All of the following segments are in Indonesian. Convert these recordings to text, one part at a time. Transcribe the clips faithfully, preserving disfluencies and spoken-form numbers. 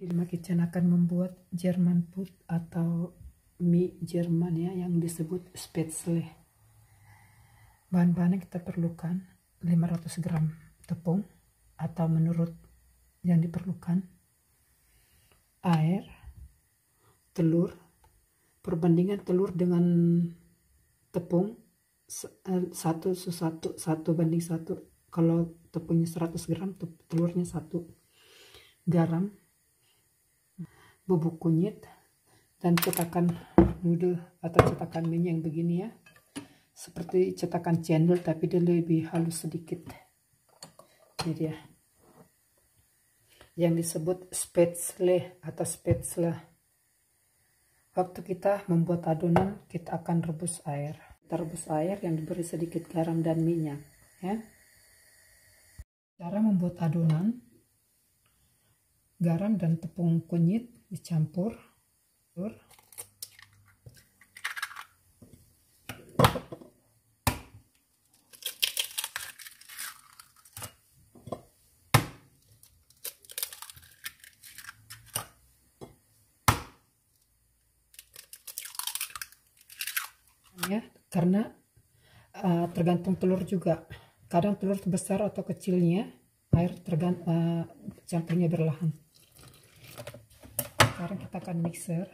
Di rumah kitchen akan membuat German food atau mie Jerman ya, yang disebut Spätzle. Bahan-bahan yang kita perlukan lima ratus gram tepung atau menurut yang diperlukan, air, telur, perbandingan telur dengan tepung satu satu satu banding satu. Kalau tepungnya seratus gram, telurnya satu. Garam, bubuk kunyit, dan cetakan noodle atau cetakan mie yang begini ya, seperti cetakan cendol tapi dia lebih halus sedikit. Ini dia yang disebut Spätzle atau Spätzle. Waktu kita membuat adonan, kita akan rebus air. Kita rebus air yang diberi sedikit garam dan minyak ya. Cara membuat adonan: garam dan tepung kunyit dicampur. Ya, karena uh, tergantung telur juga. Kadang telur besar atau kecilnya, air tergantung uh, campurnya berlahan. Sekarang kita akan mixer.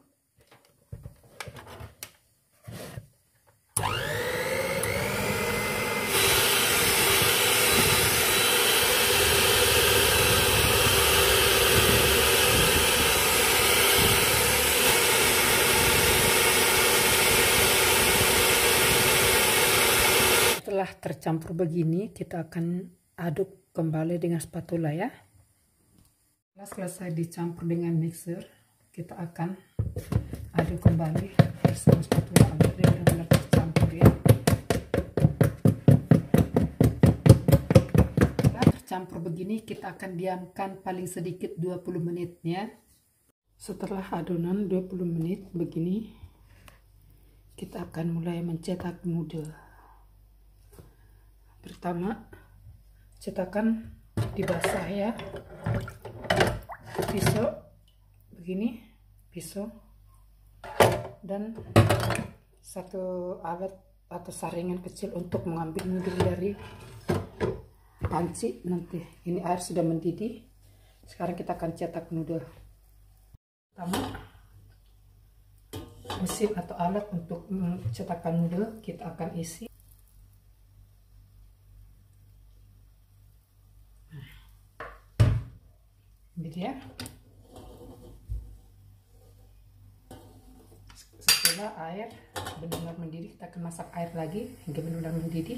Setelah tercampur begini, kita akan aduk kembali dengan spatula ya. Setelah selesai dicampur dengan mixer, kita akan aduk kembali bersama spatula agar dia benar-benar tercampur ya. Setelah tercampur begini, kita akan diamkan paling sedikit dua puluh menit ya. Setelah adonan dua puluh menit begini, kita akan mulai mencetak noodle. Pertama, cetakan dibasah ya, pisau begini, pisau, dan satu alat atau saringan kecil untuk mengambil noodle dari panci. Nanti ini air sudah mendidih, sekarang kita akan cetak noodle. Pertama, mesin atau alat untuk cetakan noodle kita akan isi. Gitu ya. Setelah air benar-benar mendidih, kita akan masak air lagi hingga benar-benar mendidih.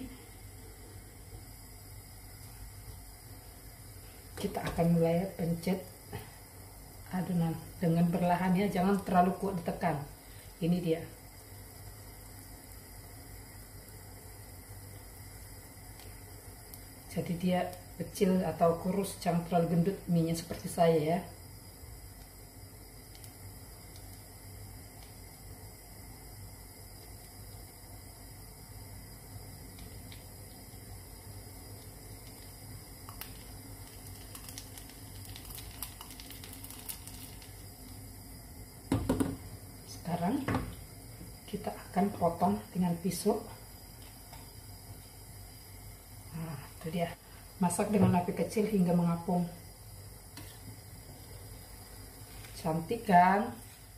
Kita akan mulai pencet adonan dengan perlahan ya, jangan terlalu kuat ditekan. Ini dia. Jadi dia kecil atau kurus, jangan terlalu gendut mie-nya seperti saya ya. Sekarang kita akan potong dengan pisau. Nah, itu dia. Masak dengan api kecil hingga mengapung. Cantik kan?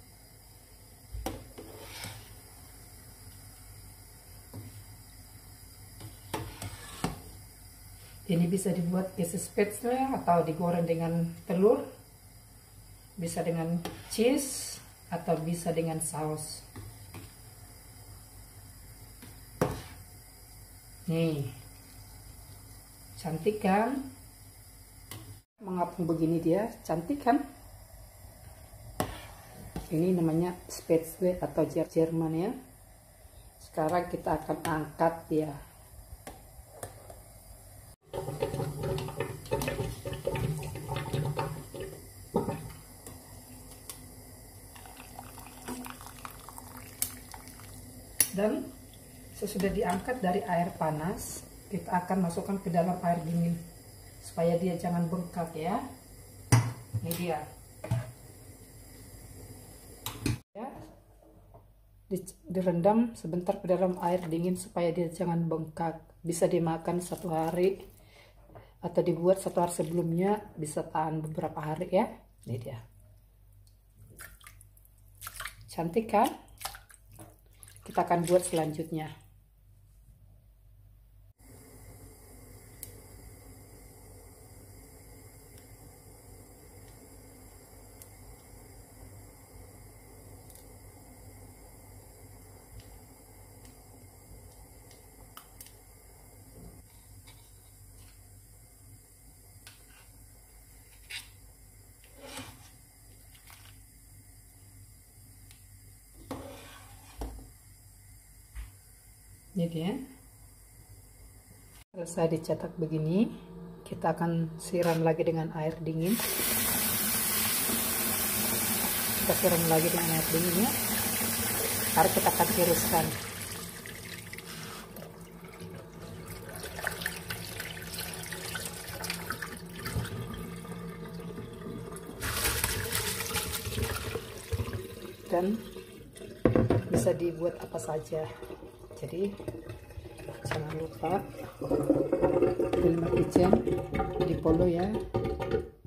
Ini bisa dibuat isi Spätzle atau digoreng dengan telur, bisa dengan cheese atau bisa dengan saus. Nih, cantik kan? Mengapung begini dia, cantik kan? Ini namanya Spätzle atau Jerman ya. Sekarang kita akan angkat dia. Dan sesudah diangkat dari air panas, kita akan masukkan ke dalam air dingin supaya dia jangan bengkak ya. Ini dia. direndam sebentar ke dalam air dingin supaya dia jangan bengkak. Bisa dimakan satu hari atau dibuat satu hari sebelumnya, bisa tahan beberapa hari ya. Ini dia, cantik kan? Kita akan buat selanjutnya. Ini dia, selesai dicetak begini, kita akan siram lagi dengan air dingin. Kita siram lagi dengan air dingin ya. Sekarang kita akan tiriskan. Dan bisa dibuat apa saja. Jadi jangan lupa Wilma Kitchen di follow ya.